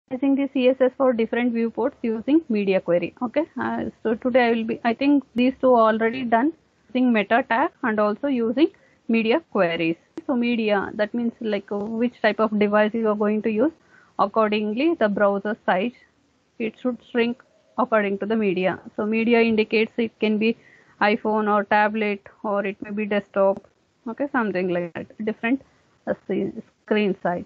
Using the CSS for different viewports using media query. Okay, so today I think these two are already done using meta tag and also using media queries. So media, that means like which type of device you are going to use. Accordingly, the browser size, it should shrink according to the media. So media indicates it can be iPhone or tablet, or it may be desktop. Okay, something like that, different screen size.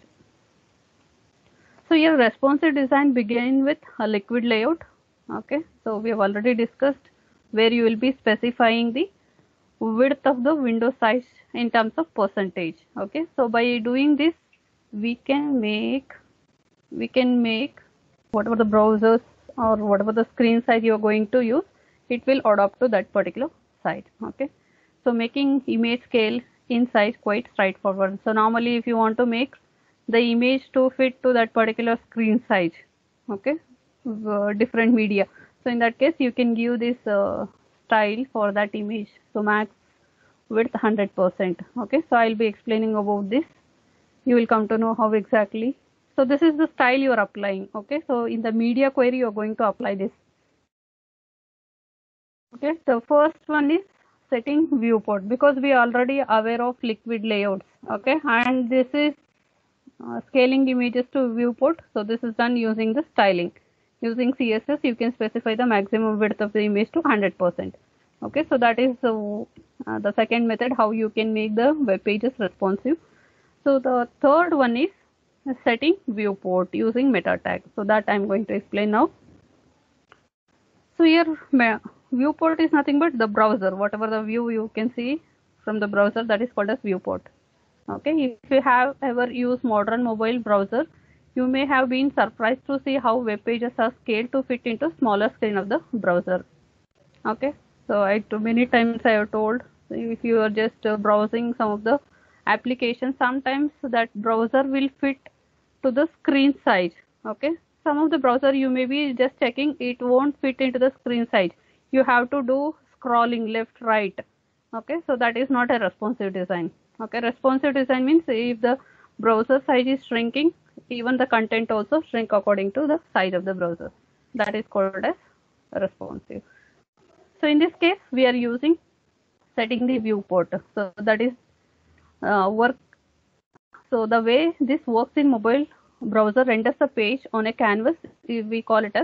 So here responsive design begin with a liquid layout. Okay, so we have already discussed where you will be specifying the width of the window size in terms of percentage. Okay, so by doing this, we can make whatever the browsers or whatever the screen size you are going to use, it will adapt to that particular size. Okay, so making image scale in size quite straightforward. So normally if you want to make the image to fit to that particular screen size, okay, different media, so in that case you can give this style for that image. So max width 100%. Okay, so I'll be explaining about this. You will come to know how exactly. So this is the style you are applying. Okay, so in the media query you are going to apply this. Okay, so first one is setting viewport, because we are already aware of liquid layouts. Okay, and this is scaling images to viewport. So this is done using the styling. Using CSS, you can specify the maximum width of the image to 100%. Okay, so that is the second method how you can make the web pages responsive. So the third one is setting viewport using meta tag. So that I'm going to explain now. So here viewport is nothing but the browser. Whatever the view you can see from the browser, that is called as viewport. Okay, if you have ever used modern mobile browser, you may have been surprised to see how web pages are scaled to fit into smaller screen of the browser. Okay, so many times I have told, if you are just browsing some of the applications, sometimes that browser will fit to the screen size. Okay, some of the browser you may be just checking, it won't fit into the screen size. You have to do scrolling left, right. Okay, so that is not a responsive design. Okay, responsive design means if the browser size is shrinking, even the content also shrink according to the size of the browser. That is called as responsive. So in this case, we are using setting the viewport. So that is work. So the way this works in mobile browser renders the page on a canvas, we call it as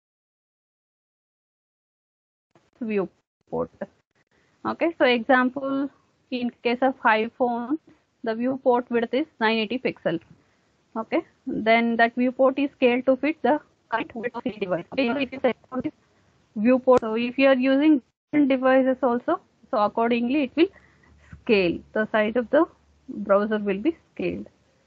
viewport. Okay, so example, in case of iPhone, the viewport width is 980 pixels. Okay, then that viewport is scaled to fit the current width of the device. Okay, so it is viewport. So if you are using different devices also, so accordingly it will scale. The size of the browser will be scaled.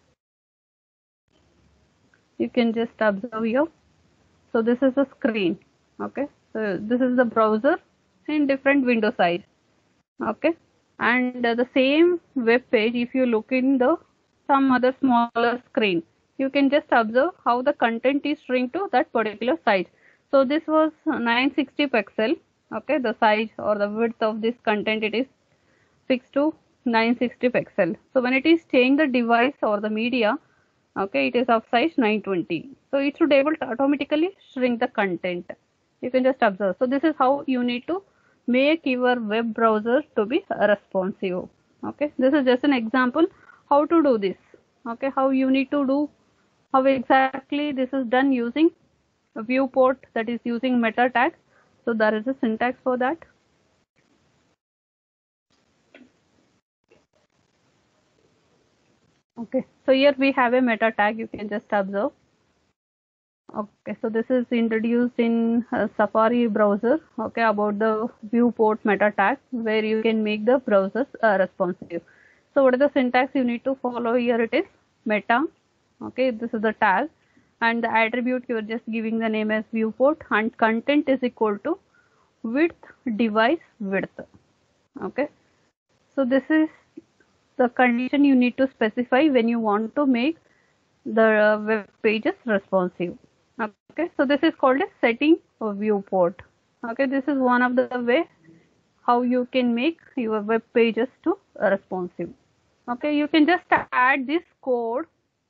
You can just observe here. So this is the screen. Okay, so this is the browser in different window size. Okay, and the same web page, if you look in the some other smaller screen, you can just observe how the content is shrink to that particular size. So this was 960 pixel. Okay, the size or the width of this content, it is fixed to 960 pixel. So when it is change the device or the media, okay, it is of size 920. So it should able to automatically shrink the content. You can just observe. So this is how you need to make your web browser to be responsive. Okay, this is just an example how to do this. Okay, how you need to do, how exactly this is done using a viewport, that is using meta tag. So there is a syntax for that. Okay, so here we have a meta tag, you can just observe. Okay, so this is introduced in Safari browser. Okay, about the viewport meta tag, where you can make the browsers responsive. So what is the syntax you need to follow here? It is meta. Okay, this is the tag, and the attribute you are just giving the name as viewport, and content is equal to width device width. Okay, so this is the condition you need to specify when you want to make the web pages responsive. Okay, so this is called a setting a viewport. Okay, this is one of the way how you can make your web pages to responsive. Okay, you can just add this code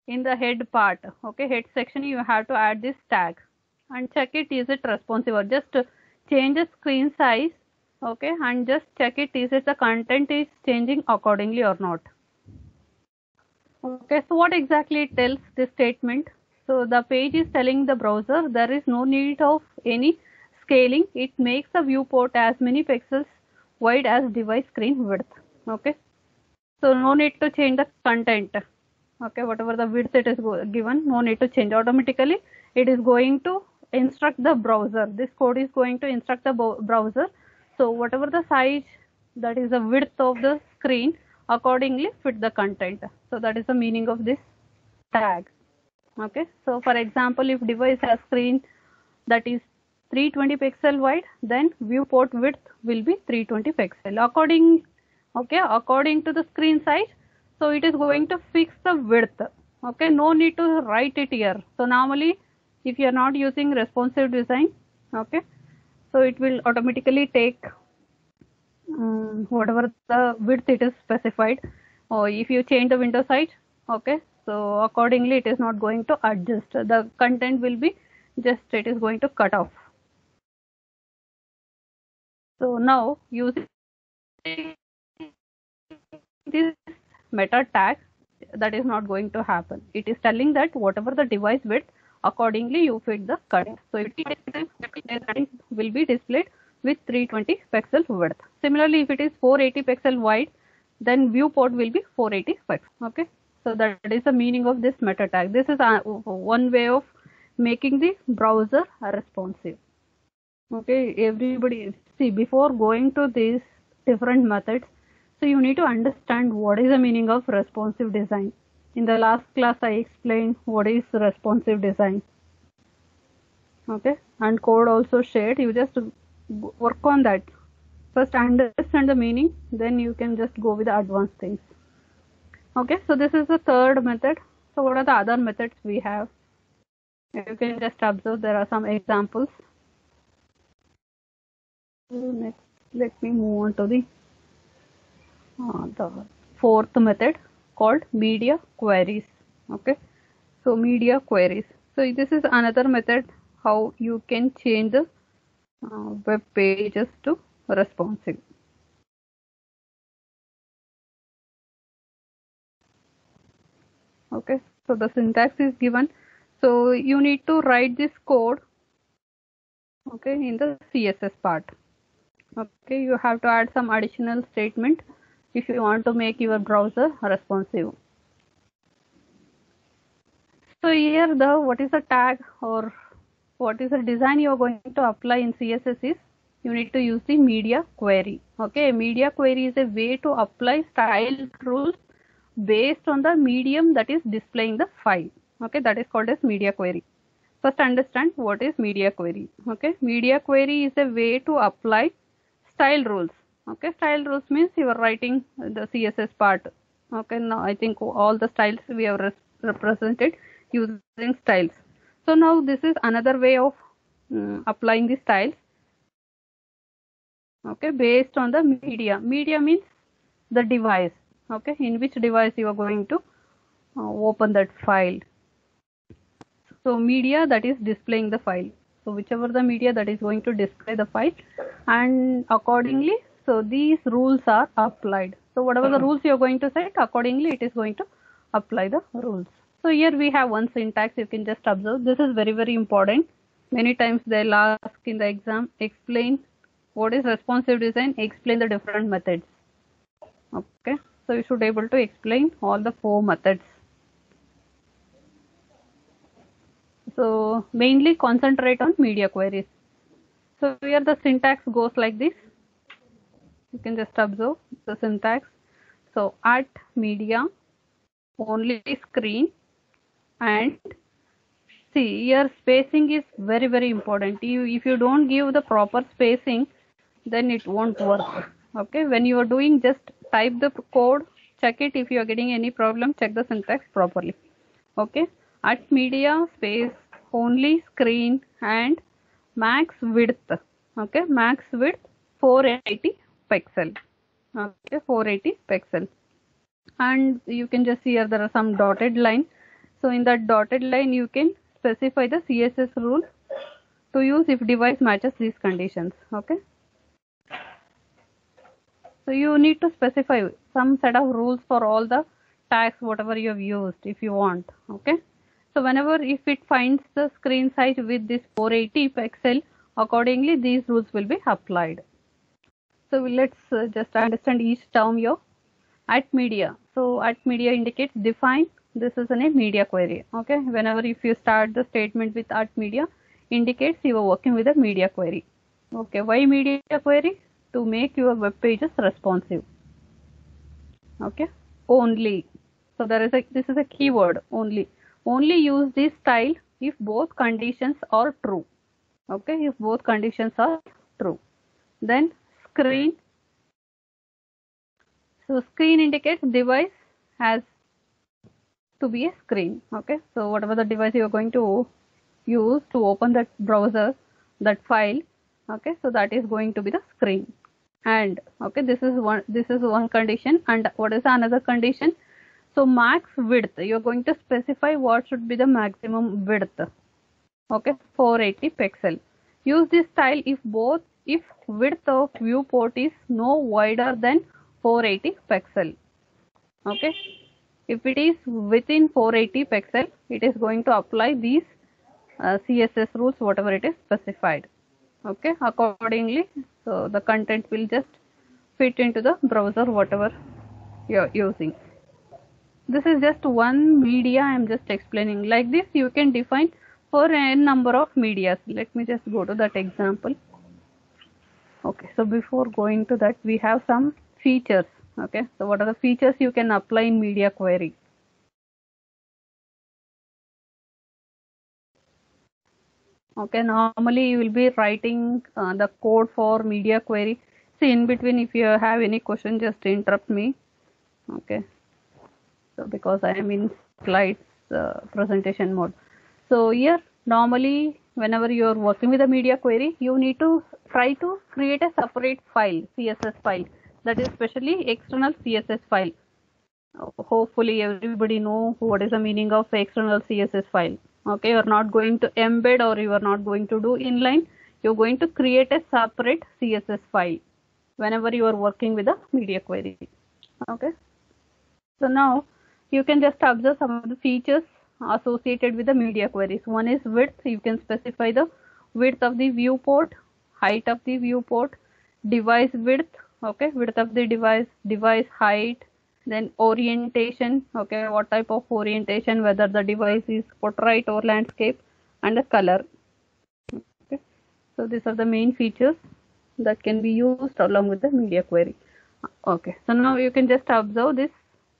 in the head part, okay, head section, you have to add this tag and check it, is it responsive, or just change the screen size, okay, and just check it, is it the content is changing accordingly or not. Okay, so what exactly it tells this statement? So the page is telling the browser there is no need of any scaling. It makes the viewport as many pixels wide as device screen width. Okay, so no need to change the content. Okay, whatever the width it is given, no need to change. Automatically it is going to instruct the browser. This code is going to instruct the browser. So whatever the size, that is the width of the screen, accordingly fit the content. So that is the meaning of this tag. Okay, so for example, if device has screen that is 320 pixel wide, then viewport width will be 320 pixel according, okay, according to the screen size. So it is going to fix the width. Okay, no need to write it here. So normally if you are not using responsive design, okay, so it will automatically take whatever the width it is specified, or if you change the window size, okay, so accordingly it is not going to adjust, the content will be just, it is going to cut off. So now using this meta tag, that is not going to happen. It is telling that whatever the device width, accordingly you fit the content. So it will be displayed with 320 pixel width. Similarly, if it is 480 pixel wide, then viewport will be 480 pixel. Okay, so that is the meaning of this meta tag. This is one way of making the browser responsive. Okay, everybody, see, before going to these different methods, so you need to understand what is the meaning of responsive design. In the last class I explained what is responsive design. Okay, and code also shared. You just work on that. First understand the meaning, then you can just go with the advanced things. Okay, so this is the third method. So what are the other methods we have? You can just observe, there are some examples. Next, let me move on to the fourth method called media queries. Okay, so media queries. So this is another method how you can change the web pages to responsive. Okay, so the syntax is given. So you need to write this code, okay, in the CSS part. Okay, you have to add some additional statement if you want to make your browser responsive. So here the what is the tag or what is the design you are going to apply in CSS is you need to use the media query. Okay, media query is a way to apply style rules based on the medium that is displaying the file. Okay, that is called as media query. First understand what is media query. Okay, media query is a way to apply style rules. Okay, style rules means you are writing the CSS part. Okay, now I think all the styles we have represented using styles. So now this is another way of applying the styles. Okay, based on the media. Media means the device. Okay, in which device you are going to open that file. So media that is displaying the file. So whichever the media that is going to display the file, and accordingly, so these rules are applied. So whatever the rules you are going to set, accordingly it is going to apply the rules. So here we have one syntax, you can just observe. This is very, very important. Many times they'll ask in the exam, explain what is responsive design, explain the different methods. Okay, so you should be able to explain all the 4 methods. So mainly concentrate on media queries. So here the syntax goes like this. You can just observe the syntax. So at media only screen, and see here spacing is very, very important. If you don't give the proper spacing, then it won't work. Okay, when you are doing, just type the code, check it. If you are getting any problem, check the syntax properly. Okay, at media space only screen and max width. Okay, max width 480 pixel. Okay, 480 pixel. And you can just see here there are some dotted line. So in that dotted line, you can specify the CSS rule to use if device matches these conditions. Okay. So you need to specify some set of rules for all the tags, whatever you have used, if you want. Okay. So whenever if it finds the screen size with this 480 pixel, accordingly these rules will be applied. So let's just understand each term here. At media. So at media indicates define. This is a media query. Okay. Whenever if you start the statement with at media, indicates you are working with a media query. Okay. Why media query? To make your web pages responsive. Okay. Only. So this is a keyword only. Only use this style if both conditions are true. Okay. If both conditions are true. Then screen. So screen indicates device has to be a screen. Okay. So whatever the device you are going to use to open that browser, that file. Okay. So that is going to be the screen. And okay, this is one condition. And what is another condition? So max width, you're going to specify what should be the maximum width. Okay, 480 pixel. Use this style if width of viewport is no wider than 480 pixel. Okay, if it is within 480 pixel, it is going to apply these CSS rules, whatever it is specified. Okay, accordingly, so the content will just fit into the browser, whatever you're using. This is just one media I am just explaining. Like this, you can define for a number of medias. Let me just go to that example. Okay, so before going to that, we have some features. Okay, so what are the features you can apply in media query? Okay, normally you will be writing the code for media query. See, in between, if you have any question, just interrupt me. Okay, so because I am in slides presentation mode. So here, normally, whenever you are working with a media query, you need to try to create a separate file, CSS file, that is specially external CSS file. Hopefully everybody know what is the meaning of external CSS file. Okay, you are not going to embed or you are not going to do inline. You're going to create a separate CSS file whenever you are working with a media query. Okay. So now you can just observe some of the features associated with the media queries. One is width. You can specify the width of the viewport, height of the viewport, device width, okay, width of the device height, then orientation, okay, what type of orientation, whether the device is portrait or landscape, and the color. Okay. So these are the main features that can be used along with the media query. Okay, so now you can just observe this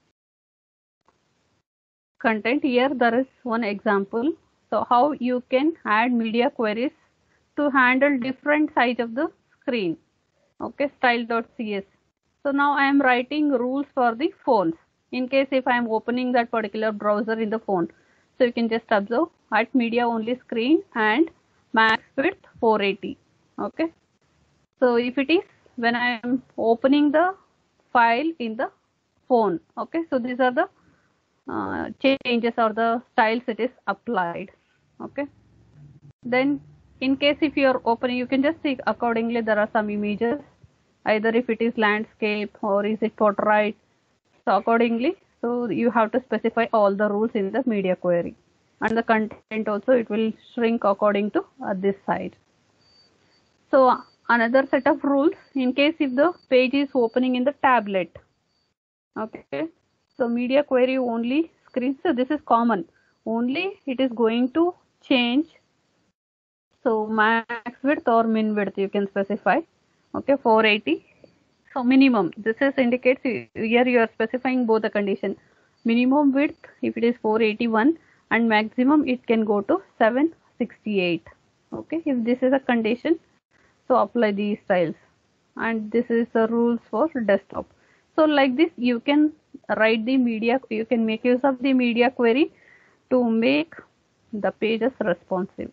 content. Here there is one example. So how you can add media queries to handle different size of the screen. Okay, style.cs. So now I am writing rules for the phones. In case if I am opening that particular browser in the phone. So you can just observe at media only screen and max width 480. Okay. So if it is when I am opening the file in the phone. Okay. So these are the changes or the styles it is applied. Okay. Then in case if you are opening, you can just see accordingly there are some images, either if it is landscape or is it portrait. So accordingly, so you have to specify all the rules in the media query, and the content also it will shrink according to this side. So another set of rules in case if the page is opening in the tablet. Okay. So media query only screen. So this is common. Only it is going to change. So max width or min width you can specify. Okay, 480. So minimum. This is indicates here you are specifying both the condition. Minimum width if it is 481 and maximum it can go to 768. Okay, if this is a condition, so apply these styles. And this is the rules for desktop. So like this you can write the media, you can make use of the media query to make the pages responsive.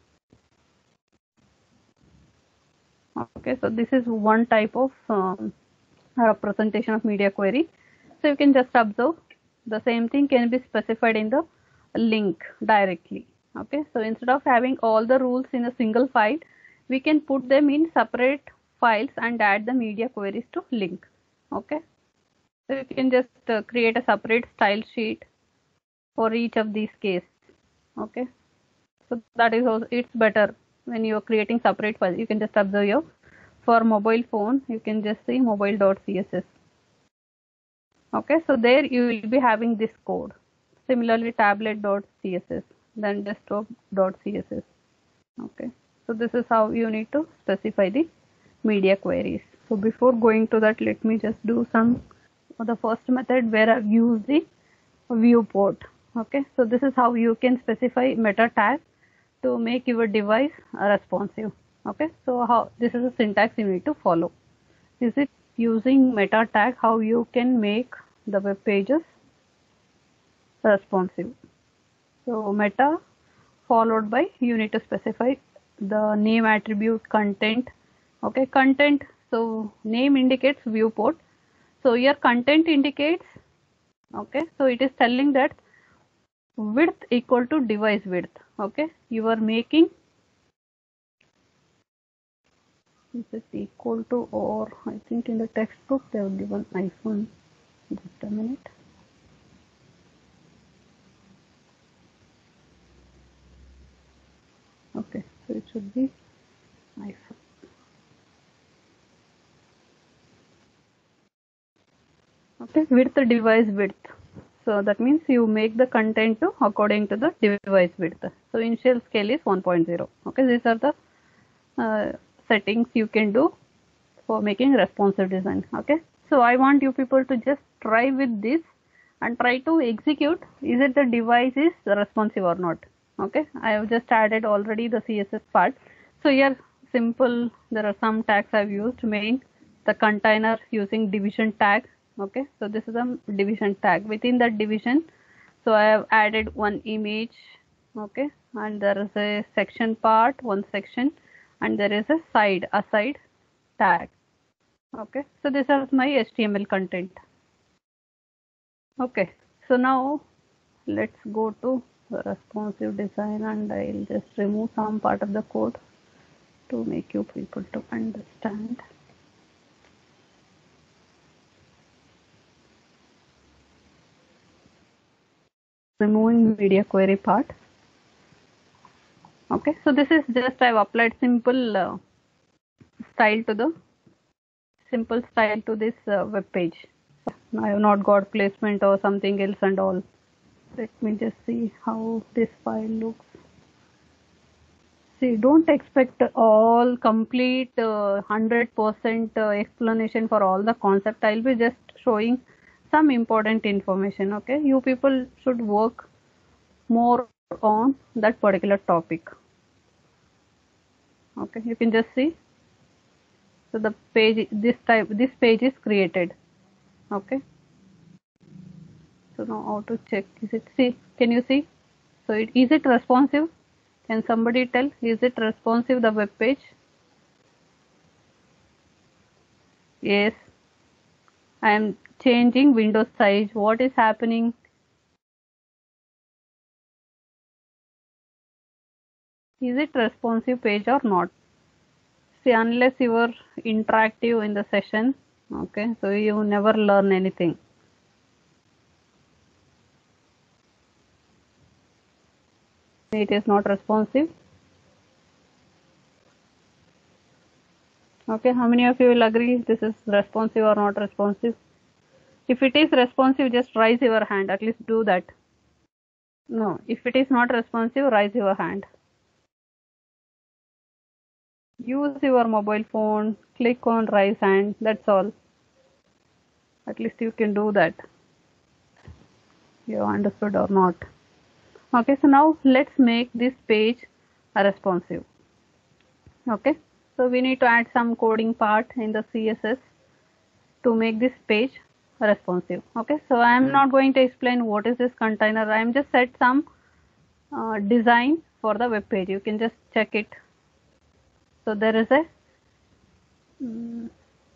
Okay, so this is one type of representation of media query. So you can just observe the same thing can be specified in the link directly. Okay, so instead of having all the rules in a single file, we can put them in separate files and add the media queries to link. Okay, so you can just create a separate style sheet for each of these cases. Okay, so that is also, it's better when you are creating separate files. You can just observe your, for mobile phone, you can just see mobile.css. Okay, so there you will be having this code. Similarly, tablet.css, then desktop.css. Okay, so this is how you need to specify the media queries. So before going to that, let me just do some, the first method where I've used the viewport. Okay, so this is how you can specify meta tag to make your device responsive. Okay, so how, this is a syntax you need to follow. Is it using meta tag how you can make the web pages responsive. So meta followed by, you need to specify the name attribute content. Okay, content, so name indicates viewport, so your content indicates, okay, so it is telling that width equal to device width. Okay, you are making, is it equal to, or I think in the textbook they have given iPhone. Just a minute. Okay, so it should be iPhone. Okay, width device width. So that means you make the content to according to the device width. So initial scale is 1.0. Okay, these are the settings you can do for making responsive design. Okay, so I want you people to just try with this and try to execute. Is it the device is responsive or not? Okay, I have just added already the CSS part. So here simple, there are some tags I've used. Main, the container using division tag. Okay, so this is a division tag. Within that division, so I have added one image. Okay, and there is a section part, one section, and there is a aside tag. Okay, so this is my HTML content. Okay, so now let's go to the responsive design, and I'll just remove some part of the code to make you people to understand. Removing media query part. Okay, so this is just I've applied simple style to the this web page. I have not got placement or something else and all. Let me just see how this file looks. See, don't expect all complete 100% explanation for all the concept. I'll be just showing some important information. Okay, you people should work more on that particular topic. Okay, you can just see. So the page, this page is created. Okay. So now how to check? Is it, see? Can you see? So is it responsive? Can somebody tell? Is it responsive, the web page? Yes. I am changing window size. What is happening? Is it responsive page or not? See, unless you are interactive in the session, okay, so you never learn anything. It is not responsive. Okay, how many of you will agree this is responsive or not responsive? If it is responsive, just raise your hand. At least do that. No, if it is not responsive, raise your hand. Use your mobile phone, click on raise hand, that's all. At least you can do that. You understood or not? Okay, so now let's make this page responsive. Okay, so we need to add some coding part in the CSS to make this page responsive. Okay, so I am not going to explain what is this container. I am just set some design for the web page. You can just check it. So there is a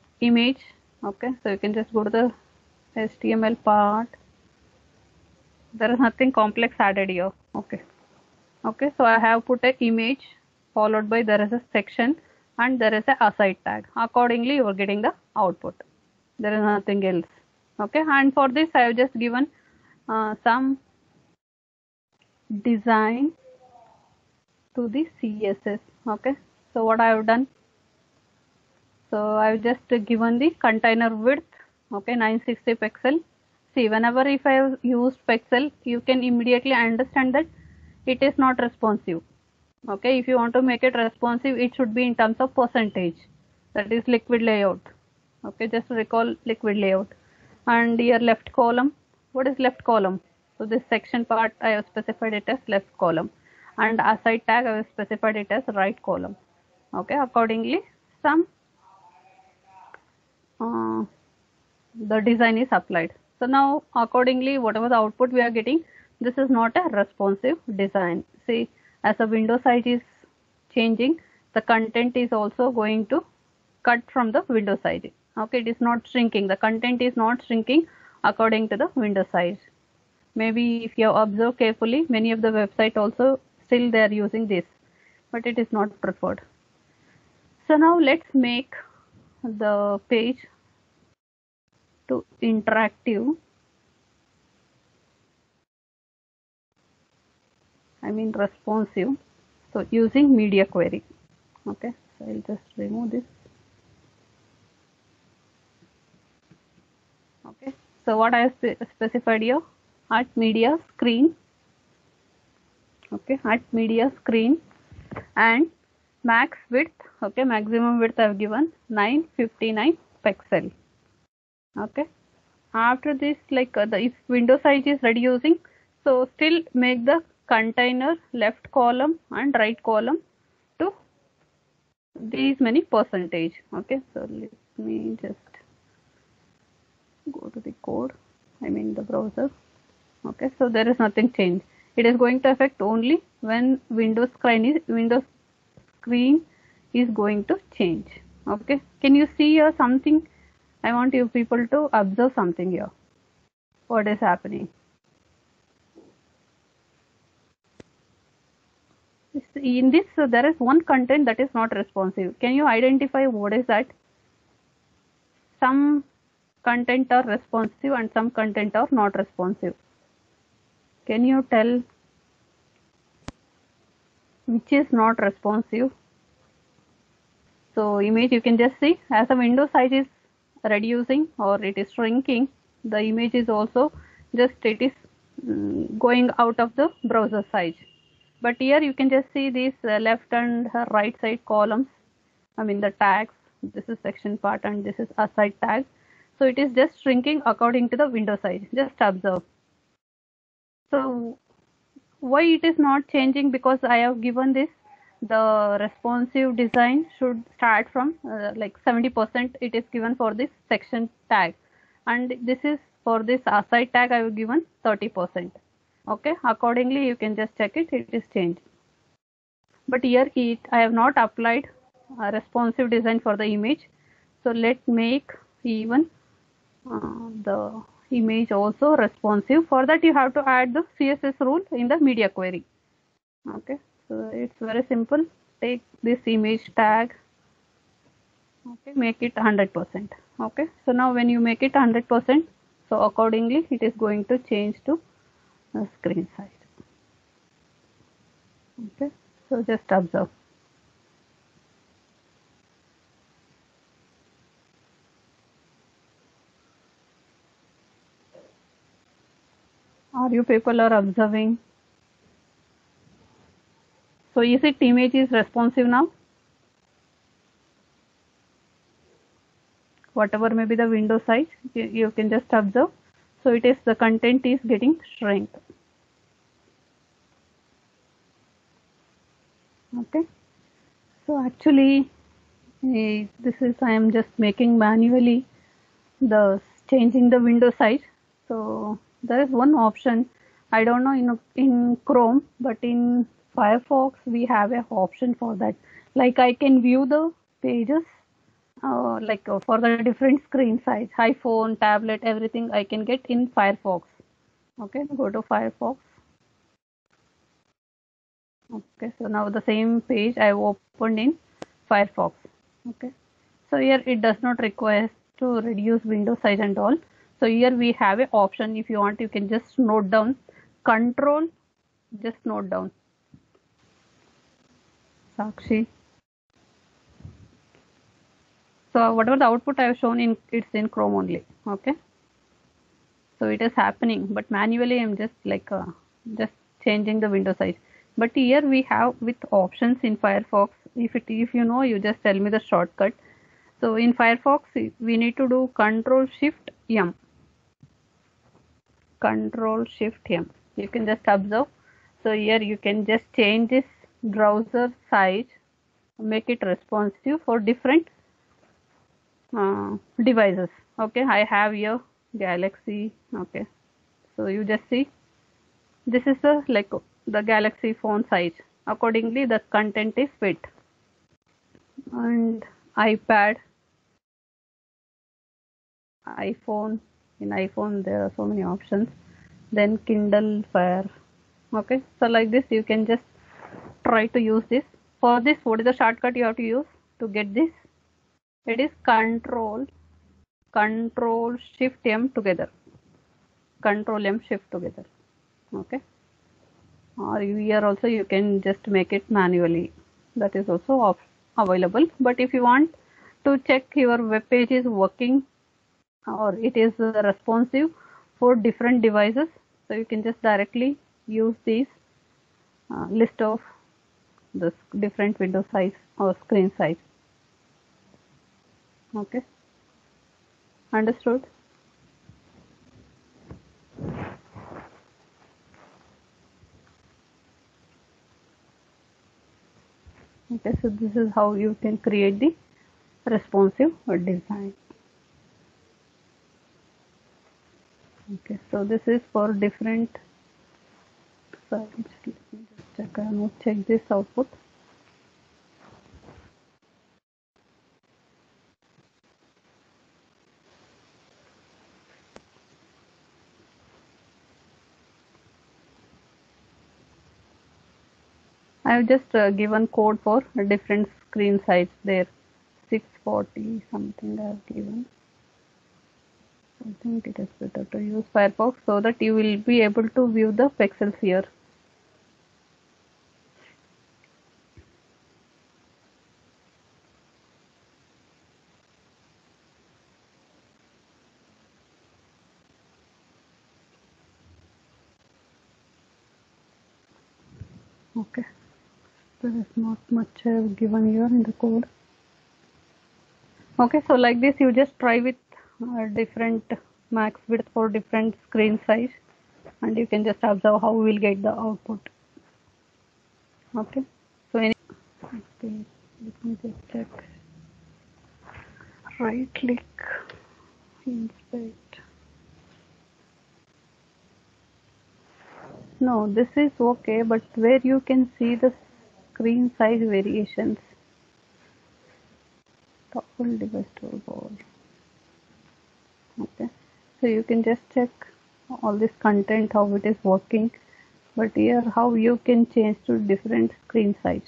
image. Okay, so you can just go to the HTML part, There is nothing complex added here. Okay. Okay, so I have put an image followed by there is a section and there is a aside tag. Accordingly, you are getting the output. There is nothing else. Okay, and for this I have just given some design to the CSS. Okay, so what I have done, so I have just given the container width. Okay, 960 pixel. See, whenever if I have used pixel, you can immediately understand that it is not responsive. Okay, if you want to make it responsive, it should be in terms of percentage. That is liquid layout. Okay, just recall liquid layout. And your left column, what is left column? So this section part I have specified it as left column, and aside tag I have specified it as right column. Okay, accordingly some the design is applied. So now accordingly whatever the output we are getting, this is not a responsive design. See, as the window size is changing, the content is also going to cut from the window size. Okay, it is not shrinking. The content is not shrinking according to the window size. Maybe if you observe carefully, many of the website also still they are using this, but it is not preferred. So now let's make the page to interactive. I mean responsive. So using media query. Okay, so I'll just remove this. Okay, so what I have specified here, at media screen. Okay, at media screen and max width. Okay, maximum width I have given 959 pixel. Okay, after this, like if window size is reducing, so still make the container left column and right column to these many percentage. Okay, so let me just go to the code, I mean the browser. Okay, so there is nothing changed. It is going to affect only when Windows screen is going to change. Okay, can you see here something? I want you people to observe something here. What is happening? In this, there is one content that is not responsive. Can you identify what is that? Some content are responsive and some content are not responsive. Can you tell which is not responsive? So image, you can just see as the window size is reducing or it is shrinking, the image is also just it is going out of the browser size. But here you can just see these left and right side columns, I mean the tags. This is section part and this is aside tag. So it is just shrinking according to the window size. Just observe. So why it is not changing? Because I have given this, the responsive design should start from like 70% it is given for this section tag, and this is for this aside tag I have given 30%. Okay, accordingly you can just check it, it is changed. But here I have not applied a responsive design for the image. So let's make even the image also responsive. For that you have to add the CSS rule in the media query. Okay, so it's very simple. Take this image tag. Okay, make it 100%. Okay, so now when you make it 100%, so accordingly it is going to change to the screen size. Okay, so just observe. Are you people are observing? So is it image is responsive now? Whatever may be the window size, you can just observe. So it is the content is getting shrink. Okay. So actually, this is I am just making manually the changing the window size. So there is one option. I don't know in Chrome, but in Firefox we have a option for that. Like I can view the pages for the different screen size, iPhone, tablet, everything I can get in Firefox. Okay, go to Firefox. Okay, so now the same page I opened in Firefox. Okay, so here it does not require to reduce window size and all. So here we have an option. If you want, you can just note down control, just note down Sakshi. So whatever the output I have shown in, it's in Chrome only. Okay, so it is happening, but manually I'm just like just changing the window size. But here we have with options in Firefox. If you know, you just tell me the shortcut. So in Firefox we need to do Control Shift M. Control Shift M. You can just observe. So here you can just change this browser size, make it responsive for different devices. Okay, I have here Galaxy. Okay, so you just see this is the Galaxy phone size. Accordingly, the content is fit. And iPad, iPhone. In iPhone there are so many options. Then Kindle Fire. Okay, so like this you can just try to use this. For this, what is the shortcut you have to use to get this? It is Control Shift M together. Control M Shift together. Okay, or here also you can just make it manually. That is also available. But if you want to check your web page is working or it is responsive for different devices, so you can just directly use these list of the different window size or screen size. Okay, understood? Okay, so this is how you can create the responsive design. Okay, so this is for different sites. Let me just check. I will check this output. I have just given code for different screen size there. 640 something I have given. I think it is better to use Firefox so that you will be able to view the pixels here. Okay, there is not much I have given here in the code. Okay, so like this you just try with different max width for different screen size, and you can just observe how we will get the output. Okay, so okay, let me just check. Right click, inspect. No, this is okay, but where you can see the screen size variations. Toggle device toolbar. Okay, so you can just check all this content, how it is working, but here how you can change to different screen size.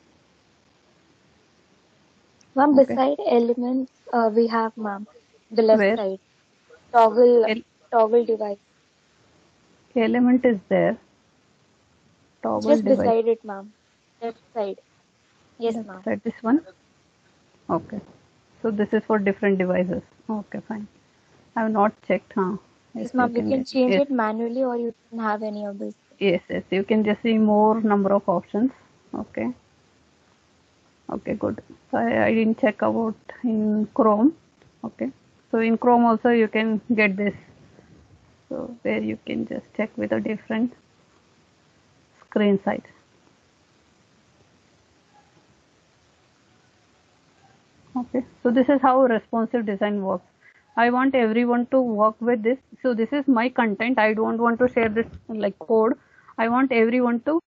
Ma'am, beside elements, we have, ma'am, the left Where? side, toggle device. Element is there. Toggle Just device. beside it, ma'am. Left side. Yes, ma'am. Left side, this one. Okay. So this is for different devices. Okay, fine. I have not checked, huh? Yes, ma'am. You can change it manually, or you can have any of this. Yes, yes. You can just see more number of options. Okay. Okay, good. So I didn't check about in Chrome. Okay. So in Chrome also you can get this. So where you can just check with a different screen size. Okay. So this is how responsive design works. I want everyone to work with this. So this is my content. I don't want to share this like code. I want everyone to